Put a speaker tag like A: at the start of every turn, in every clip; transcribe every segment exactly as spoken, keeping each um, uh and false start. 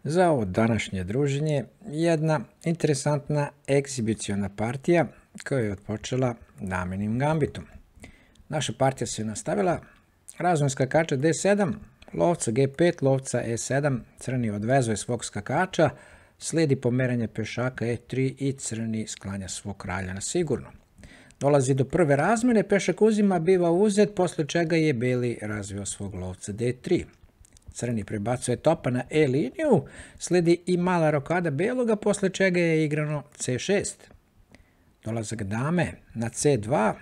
A: Za ovo današnje druženje jedna interesantna egzibiciona partija koja je odpočela damenim gambitom. Naša partija se nastavila, razvoj skakača D sedam, lovca G pet, lovca E sedam, crni odvezuje svog skakača, slijedi pomeranje pešaka E tri i crni sklanja svog kralja na sigurno. Dolazi do prve razmene, pešak uzima, biva uzet, posle čega je beli razvio svog lovca D tri. Crni prebacuje topa na E liniju, slijedi i mala rokada beloga, posle čega je igrano C šest. Dolazak dame na C dva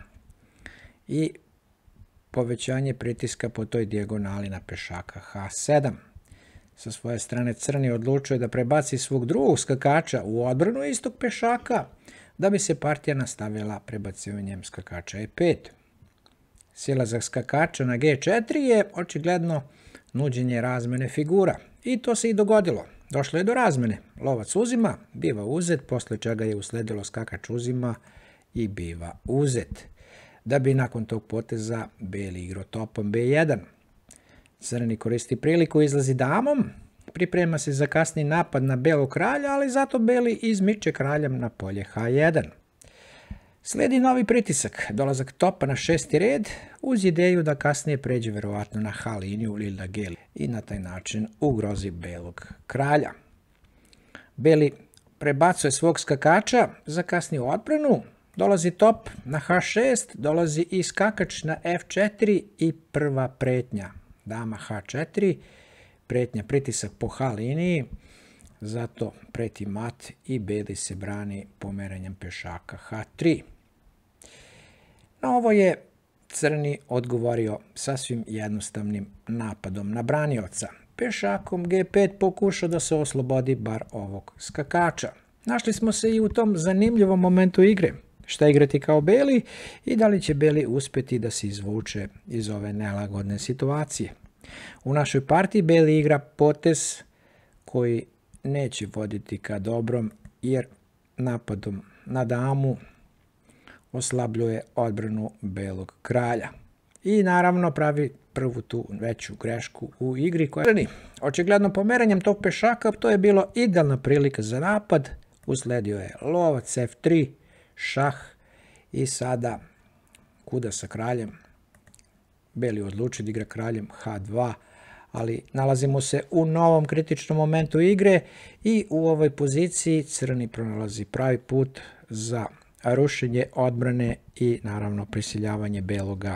A: i povećanje pritiska po toj dijagonali na pešaka H sedam. Sa svoje strane crni odlučuje da prebaci svog drugog skakača u odbranu istog pešaka, da bi se partija nastavila prebacivanjem skakača E pet. Silazak skakača na G četiri je očigledno nuđenje razmene figura. I to se i dogodilo. Došlo je do razmene. Lovac uzima, biva uzet, posle čega je usledilo skakač uzima i biva uzet. Da bi nakon tog poteza beli igrao topom B jedan. Crni koristi priliku, izlazi damom, priprema se za kasni napad na belog kralja, ali zato beli izmiče kraljem na polje H jedan. Slijedi novi pritisak, dolazak topa na šesti red, uz ideju da kasnije pređe verovatno na H liniju ili na G i na taj način ugrozi belog kralja. Beli prebacuje svog skakača za kasniju odbranu, dolazi top na H šest, dolazi i skakač na F četiri i prva pretnja. Dama H četiri, pretnja pritisak po H liniji, zato preti mat i beli se brani pomeranjem pešaka H tri. Na ovo je crni odgovorio sasvim jednostavnim napadom na branioca. Pešakom G pet pokušao da se oslobodi bar ovog skakača. Našli smo se i u tom zanimljivom momentu igre. Šta igrati kao beli i da li će beli uspjeti da se izvuče iz ove nelagodne situacije. U našoj partiji beli igra potez koji neće voditi ka dobrom, jer napadom na damu oslabljuje odbranu belog kralja. I naravno pravi prvu tu veću grešku u igri koja je očigledno pomeranjem tog pešaka, to je bilo idealna prilika za napad. Usledio je lovac F tri, šah i sada kuda sa kraljem. Beli odlučio da igra kraljem H dva, ali nalazimo se u novom kritičnom momentu igre i u ovoj poziciji crni pronalazi pravi put za rušenje odbrane i naravno prisiljavanje beloga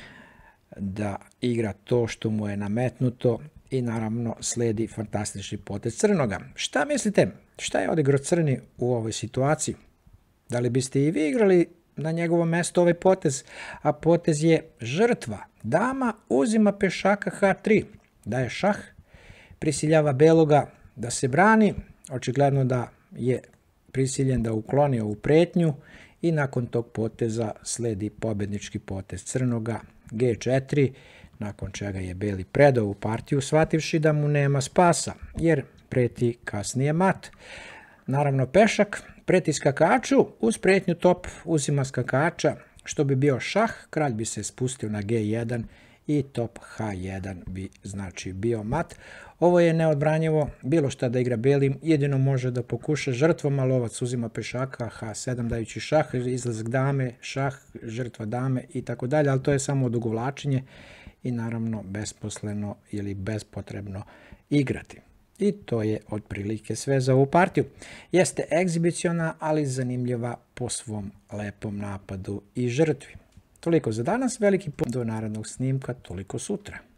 A: da igra to što mu je nametnuto i naravno sledi fantastični potez crnoga. Šta mislite? Šta je odigrao crni u ovoj situaciji? Da li biste i vi igrali na njegovo mesto ovaj potez? A potez je žrtva. Dama uzima pešaka H tri. Daje šah, prisiljava beloga da se brani, očigledno da je prisiljen da ukloni ovu pretnju i nakon tog poteza sledi pobjednički potez crnoga G četiri, nakon čega je beli predao ovu partiju, shvativši da mu nema spasa, jer preti kasnije mat. Naravno pešak preti skakaču, uz pretnju top uzima skakača, što bi bio šah, kralj bi se spustio na G jedan i top H jedan bi znači bio mat. Ovo je neodbranjivo, bilo šta da igra belim, jedino može da pokuša žrtvom, a lovac uzima pešaka H sedam dajući šah, izlazak dame, šah, žrtva dame i tako dalje, ali to je samo odugovlačenje i naravno besposleno ili bespotrebno igrati. I to je otprilike sve za ovu partiju. Jeste egzibiciona, ali zanimljiva po svom lepom napadu i žrtvi. Toliko za danas, veliki put do narednog snimka, toliko sutra.